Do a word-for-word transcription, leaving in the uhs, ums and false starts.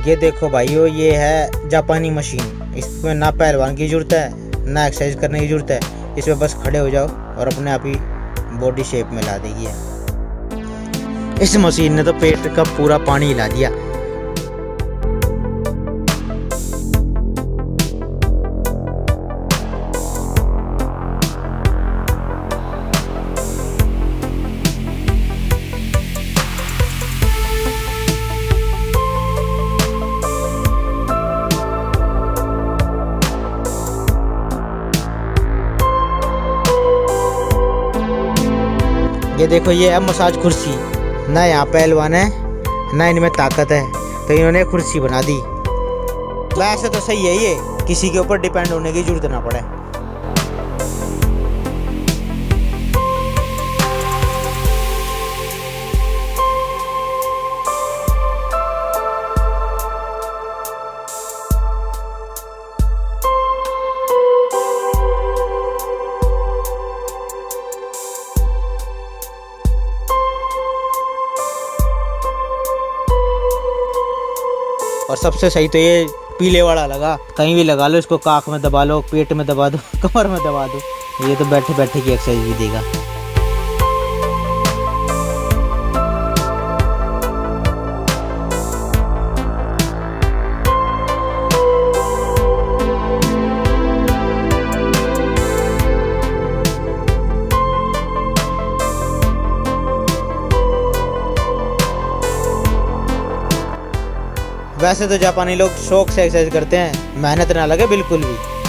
ये देखो भाइयों, ये है जापानी मशीन। इसमें ना पहलवान की जरूरत है ना एक्सरसाइज करने की जरूरत है। इसमें बस खड़े हो जाओ और अपने आप ही बॉडी शेप में ला देगी है। इस मशीन ने तो पेट का पूरा पानी हिला दिया। ये देखो, ये है मसाज कुर्सी। ना यहाँ पहलवान है ना इनमें ताकत है, तो इन्होंने कुर्सी बना दी। वैसे तो सही है, ये किसी के ऊपर डिपेंड होने की जरूरत ना पड़े। और सबसे सही तो ये पीले वाला लगा। कहीं भी लगा लो इसको, काख में दबा लो, पेट में दबा दो, कमर में दबा दो, ये तो बैठे बैठे की एक्सरसाइज भी देगा। वैसे तो जापानी लोग शौक से एक्सरसाइज करते हैं, मेहनत ना लगे बिल्कुल भी।